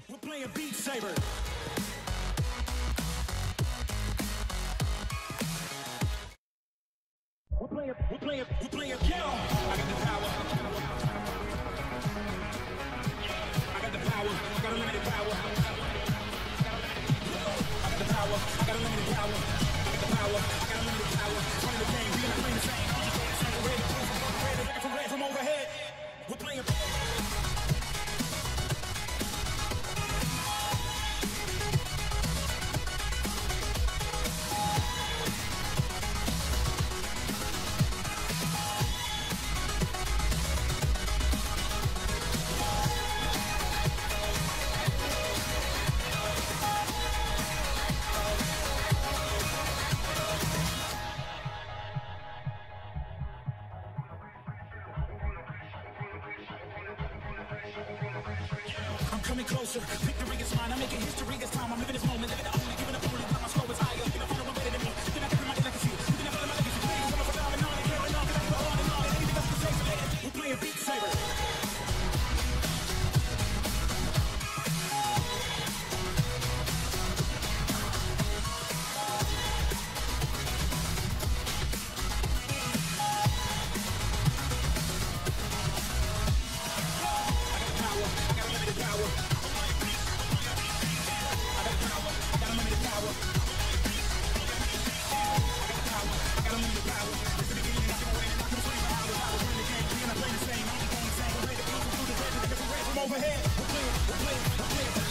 We're playing Beat Saber. We're playing, yo. I got the power. I got the power. I got unlimited power. I got the power. I got unlimited power. I got the power. I got unlimited power. Running the game, we not playing the same. I'm just playing the same. Red, looking for red from overhead. We're playing. I'm coming closer, victory is mine. I'm making history this time. I'm living this moment, living the only, giving up only. My score is higher. You can find one better than me. You can have my legacy. You can have my legacy. Please, I'm a phenomenon. And carrying on, cause I go on and on. And anything else can say for later. We're playing Beat Saber. Overhead, we're playing,